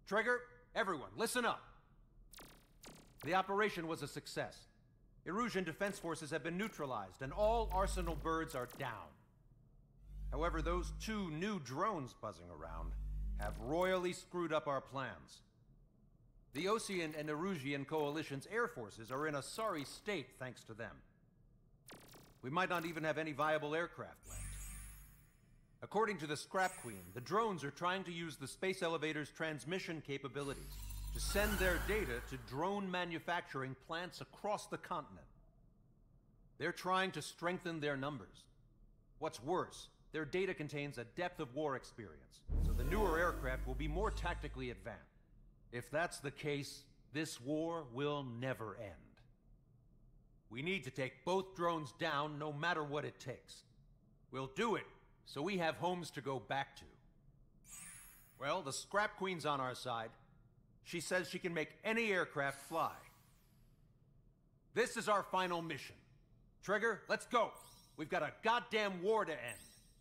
Trigger, everyone, listen up. The operation was a success. Erusian defense forces have been neutralized, and all Arsenal birds are down. However, those 2 new drones buzzing around have royally screwed up our plans. The Osean and Erusian coalition's air forces are in a sorry state thanks to them. We might not even have any viable aircraft left. According to the Scrap Queen, the drones are trying to use the space elevator's transmission capabilities to send their data to drone manufacturing plants across the continent. They're trying to strengthen their numbers. What's worse, their data contains a depth of war experience, so the newer aircraft will be more tactically advanced. If that's the case, this war will never end. We need to take both drones down no matter what it takes. We'll do it so we have homes to go back to. Well, the Scrap Queen's on our side. She says she can make any aircraft fly. This is our final mission. Trigger, let's go. We've got a goddamn war to end.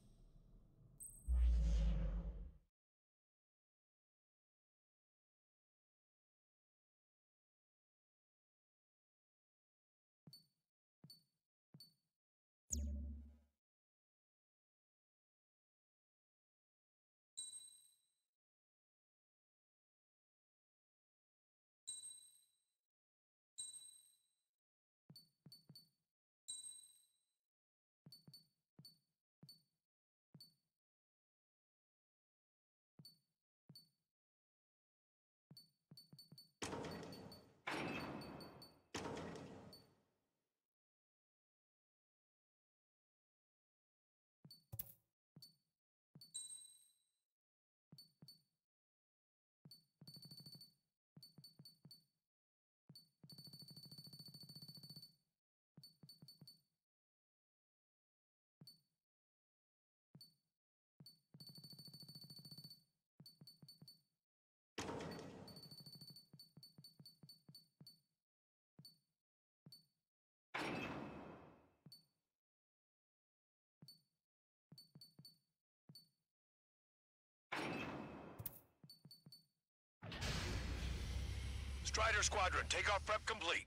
Strider Squadron, takeoff prep complete.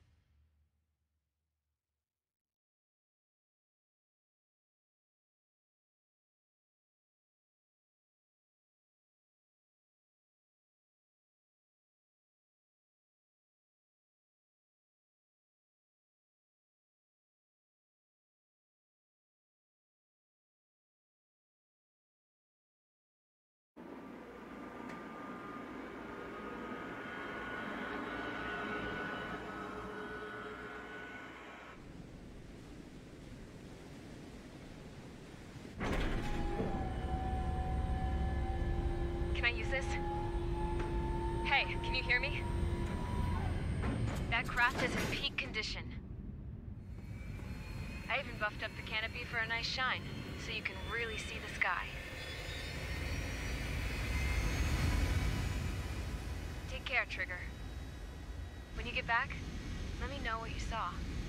Can I use this? Hey, can you hear me? That craft is in peak condition. I even buffed up the canopy for a nice shine, so you can really see the sky. Take care, Trigger. When you get back, let me know what you saw.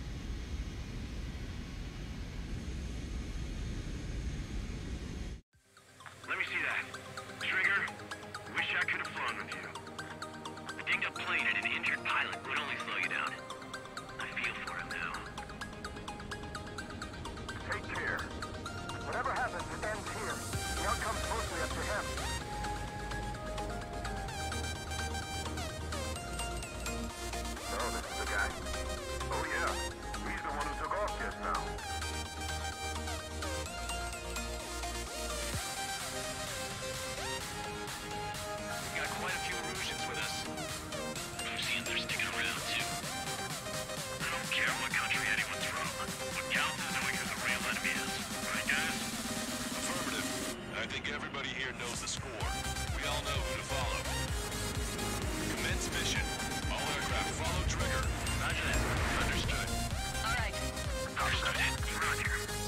Let me see that. Trigger, wish I could have flown with you. A dinged-up plane and an injured pilot would only slow you down. I feel for him now. Take care. Whatever happens, it ends here. The outcome's mostly up to him. So, this is the guy? Oh yeah, he's the one who took off just now. We got quite a few Erusians with us. Erusians are sticking around too. I don't care what country anyone's from. What counts is knowing who the real enemy is. Right, guys? Affirmative. I think everybody here knows the score. We all know who to follow. Commence mission. All aircraft follow Trigger. Roger that. Understood. All right. Understood. Roger.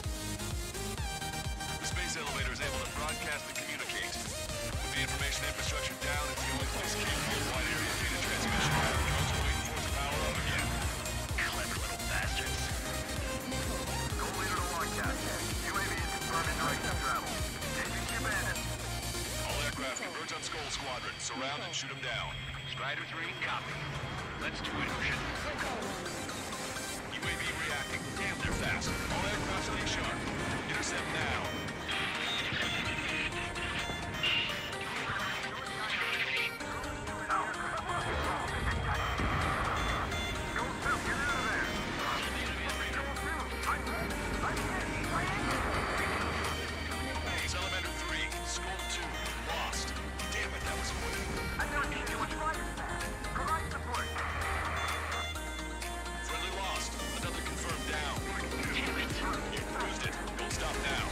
The space elevator is able to broadcast and communicate. With the information infrastructure down, it's the only place capable of wide area data transmission. Drones are waiting for it to power up again. Clever little bastards. Go leader to Longcast. UAV is confirmed in direction of travel. Engaging Cubanon. All aircraft converge on Skull Squadron. Surround and shoot them down. Strider 3, copy. Let's do it, Ocean. UAV reacting. Damn, they're fast. All aircraft stay sharp. Intercept now. Salamander 3, Skull 2, lost. Damn it, that was quick. I've never seen you with fighters. Provide support. Friendly lost. Another confirmed down. Damn it. You bruised it. Don't stop now.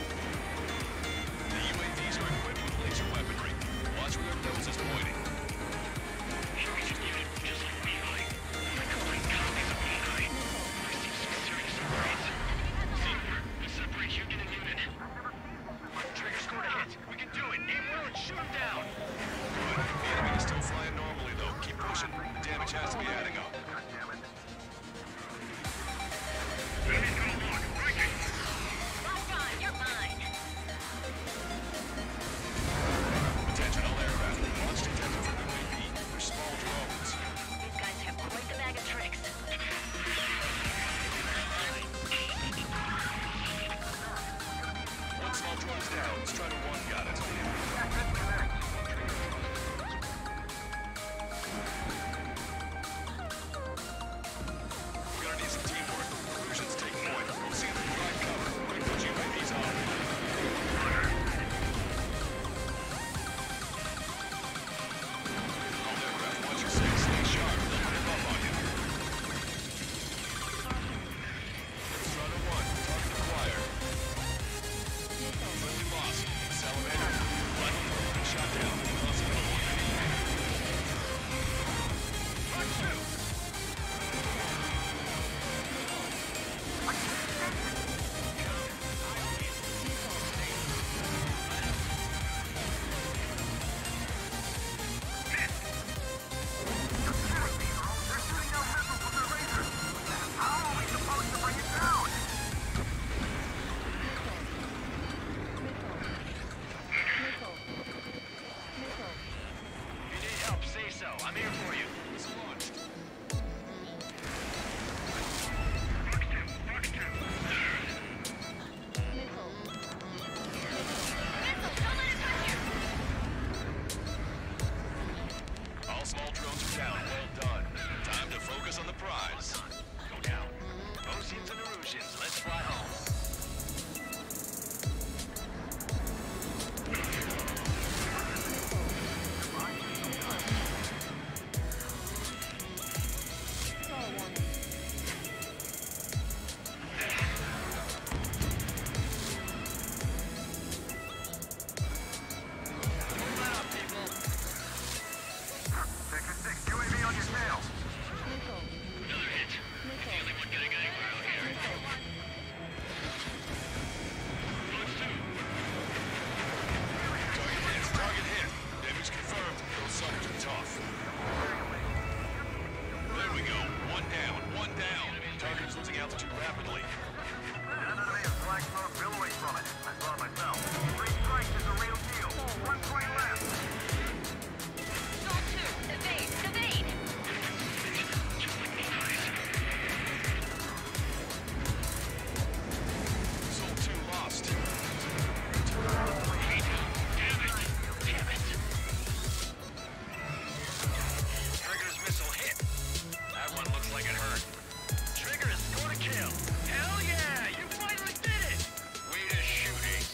The UAVs are equipped with laser weaponry. Watch where their nose is pointing. We should use it just like Beeline. Complete copies of Beeline. Received some serious upgrades. Super. Separate Union and unit. Trigger scored a hit. We can do it. Aim well and shoot him down. Good. The enemy is still flying normally, though. Keep pushing. The damage has to be adding up. Enemy's gonna lock. Breaking. Lock on, you're mine. Attention all aircraft. Launch detected from UAV. They're small drones. These guys have quite the bag of tricks. One small drone is down. Strider 1 got it. We're gonna need some teamwork. Illusions take point. We'll see if we can provide cover. Quick, put UAVs on. All aircraft, watch your six. Stay sharp. They'll whip up on you. Strider 1, target acquired. Friendly lost. Salamander. Rifle program shot down. Lost another UAV. Mark 2. They're shooting out missiles with their lasers. How are we supposed to bring it down? If you need help, say so. I'm here for you. It's launched. All small drones are down. Well done. Time to focus on the prize. Go down. Oceans and Erusians, let's fly home. Move out, people. Sector 6, UAV on your tail. Another hit. The only one getting anywhere out here. Close two. Target hit. Damage confirmed. Those suckers are tough. There we go. One down. One down. Target is losing altitude rapidly. An enemy is flag smoke billowing from it. I saw it myself. 3 strikes is a real deal. 1 point left. Skull 2, evade, evade! Just like Beeline. Soul 2 lost. Hey, damn it. Damn it. Trigger's missile hit. That one looks like it hurt. Trigger has scored a kill. Hell yeah! You finally did it! Way to shoot, Ace.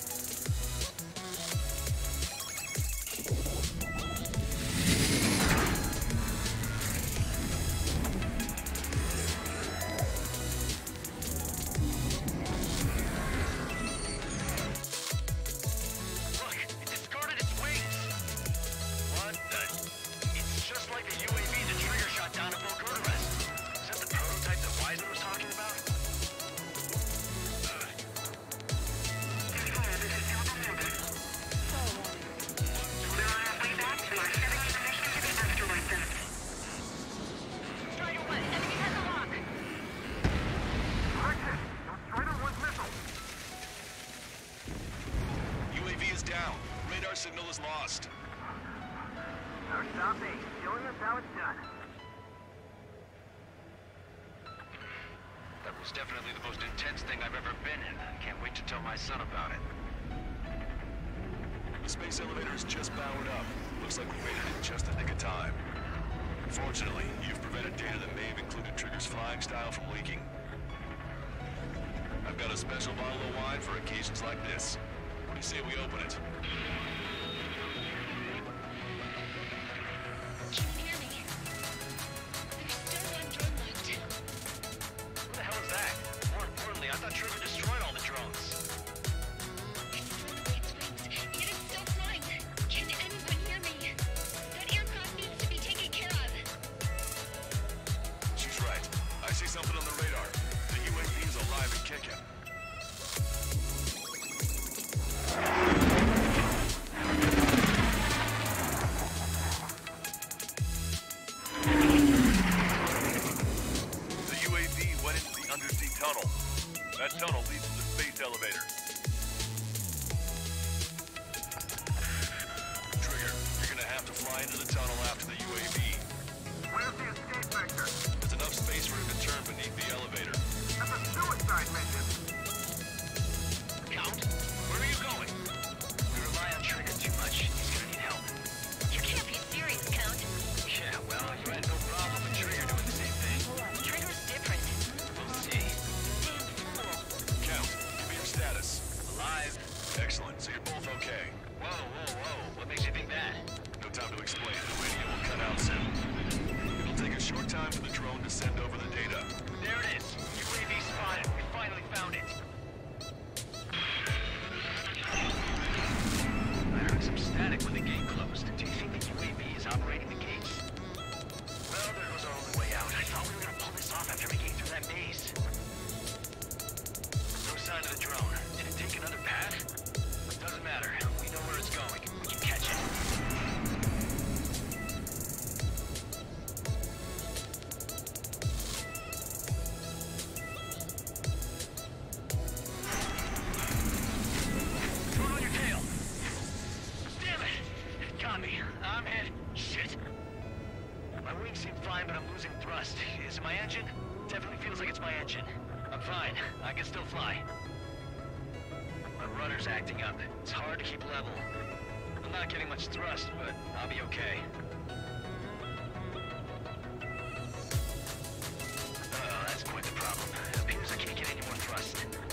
Look, it discarded its wings. What the? It's just like the UAV the Trigger shot down at Bokurarest. Is that the prototype that Wiseman was talking about? Strider 1, enemy has a lock. Correct hit. Strider 1's missile. UAV is down. Radar signal is lost. Our stop B. Showing us how it's done. That was definitely the most intense thing I've ever been in. I can't wait to tell my son about it. The space elevator is just powered up. Looks like we made it in just the nick of time. Fortunately, you've prevented data that may have included Trigger's flying style from leaking. I've got a special bottle of wine for occasions like this. What do you say we open it? Can you hear me? There's still one drone left. What the hell is that? More importantly, I thought Trigger destroyed all the drones. It's thrown away its wings, yet it's still flying. Can anyone hear me? That aircraft needs to be taken care of. She's right. I see something on the radar. The UAV is alive and kicking. The UAV went into the undersea tunnel. That tunnel leads to the space elevator. Trigger, you're gonna have to fly into the tunnel after the UAV. Where's the escape vector? There's enough space for him to turn beneath the elevator. That's a suicide mission. Count, where are you going? We rely on Trigger too much. He's gonna need help. You can't be serious, Count. Yeah, well, you had no problem with Trigger doing the same thing. Trigger's different. We'll see. Damn fool. Count, give me your status. Alive. Excellent, so you're both okay. Whoa, whoa, whoa. What makes you think that? No time to explain. The radio will cut out soon. It'll take a short time for the drone to send over the data. There it is. UAV spotted. We finally found it. I heard some static when the gate closed. Do you think the UAV is operating the gates? Well, there goes our only way out. I thought we were gonna pull this off after making it through that maze. No sign of the drone. Did it take another path? Doesn't matter. We know where it's going. We can catch it. Turn on your tail. Damn it! It got me. I'm hit. Shit. My wings seem fine, but I'm losing thrust. Is it my engine? Definitely feels like it's my engine. I'm fine. I can still fly. My rudder's acting up. It's hard to keep level. I'm not getting much thrust, but I'll be okay. That's quite the problem. It appears I can't get any more thrust.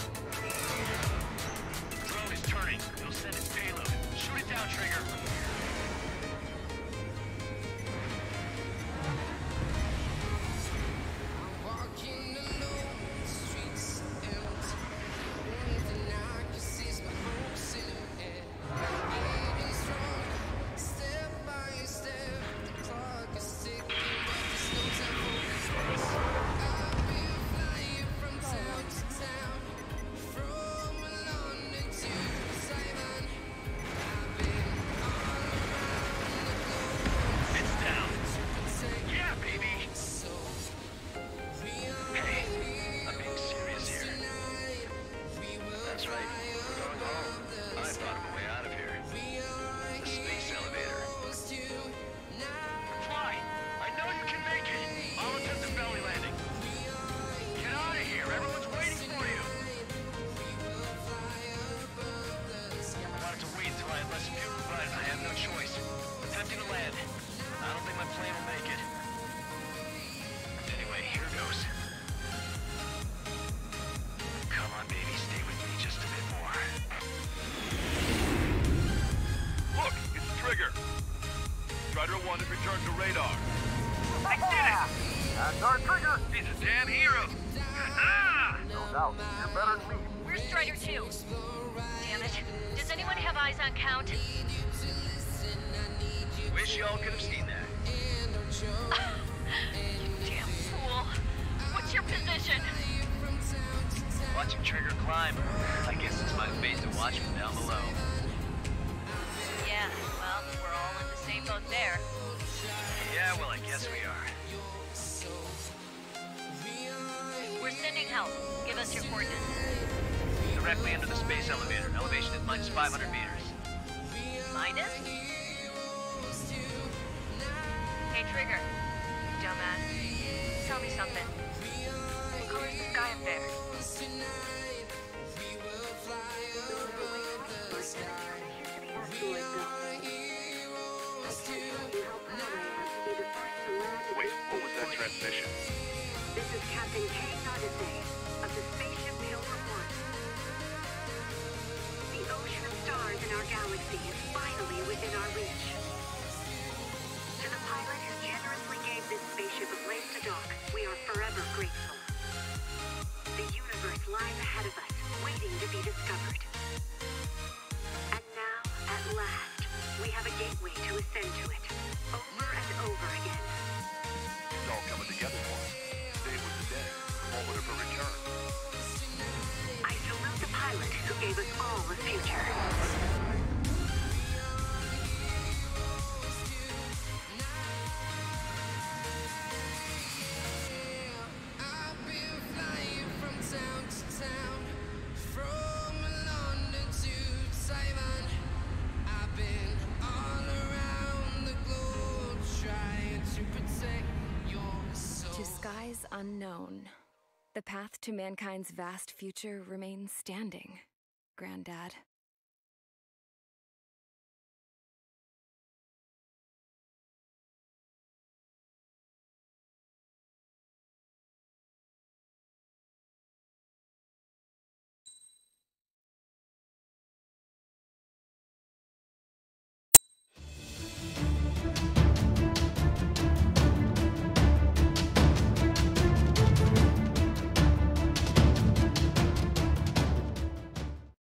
The drone is turning. It'll send its payload. Shoot it down, Trigger. Walking alone, the streets empty. One thing I can see is my own silhouette. Getting stronger, step by step. The clock is ticking, but there's no time for regrets. I've been flying from town to town, from London to Taiwan. I've been all around the globe. It's down. Take Yeah, baby. so Hey, I'm being serious here. That's right. We're going home. I thought of a way out of here. The space elevator. Fly! I know you can make it! I'll attempt the belly landing. Get out of here! Everyone's waiting for you! I wanted to wait until I had less fuel, but I have no choice. Attempting to land. I don't think my plane will make it. Anyway, here goes. Come on, baby, stay with me just a bit more. Look, it's Trigger. Strider 1 has returned to radar. I did it! That's our Trigger. He's a damn hero! Ah! No doubt, you're better than me. Where's Strider 2? Damn it. Does anyone have eyes on Count? Wish y'all could have seen that. You damn fool. What's your position? Watching Trigger climb. I guess it's my fate to watch from down below. Yeah, well, we're all in the same boat there. Yeah, well, I guess we are. We're sending help. Give us your coordinates. Directly under the space elevator. Elevation is minus 500 meters. Minus? Hey, Trigger. Dumbass. Tell me something. What color's the sky up there? Wait, what was that transmission? This is Captain K. Odyssey of the spaceship Pilgrim 1. The ocean of stars in our galaxy is finally within our reach. To the pilot who generously gave this spaceship a place to dock, we are forever grateful. The universe lies ahead of us, waiting to be discovered. And now, at last, we have a gateway to ascend to it, over and over again. It's all coming together for us. Today was the day, the moment of her return. I salute the pilot who gave us all a future. I've been flying from town to town, from London to Taiwan. I've been all around the globe trying to protect your soul. To skies unknown, the path to mankind's vast future remains standing, Granddad.